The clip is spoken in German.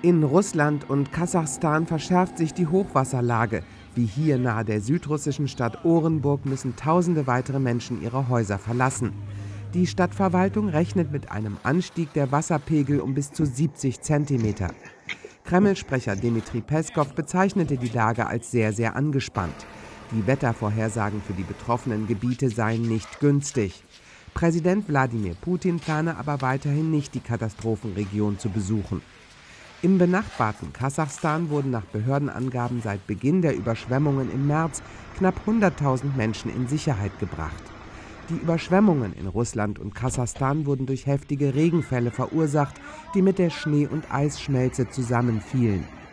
In Russland und Kasachstan verschärft sich die Hochwasserlage. Wie hier nahe der südrussischen Stadt Orenburg müssen tausende weitere Menschen ihre Häuser verlassen. Die Stadtverwaltung rechnet mit einem Anstieg der Wasserpegel um bis zu 70 Zentimeter. Kreml-Sprecher Dmitri Peskow bezeichnete die Lage als sehr, sehr angespannt. Die Wettervorhersagen für die betroffenen Gebiete seien nicht günstig. Präsident Wladimir Putin plane aber weiterhin nicht, die Katastrophenregion zu besuchen. Im benachbarten Kasachstan wurden nach Behördenangaben seit Beginn der Überschwemmungen im März knapp 100.000 Menschen in Sicherheit gebracht. Die Überschwemmungen in Russland und Kasachstan wurden durch heftige Regenfälle verursacht, die mit der Schnee- und Eisschmelze zusammenfielen.